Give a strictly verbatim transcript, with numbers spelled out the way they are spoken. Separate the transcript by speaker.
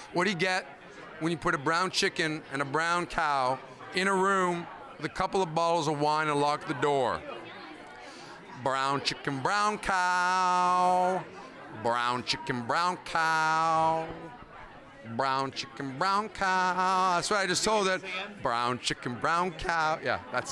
Speaker 1: What do you get when you put a brown chicken and a brown cow in a room with a couple of bottles of wine and lock the door? Brown chicken, brown cow. Brown chicken, brown cow. Brown chicken, brown cow. That's what I just told it. Brown chicken, brown cow. Yeah, that's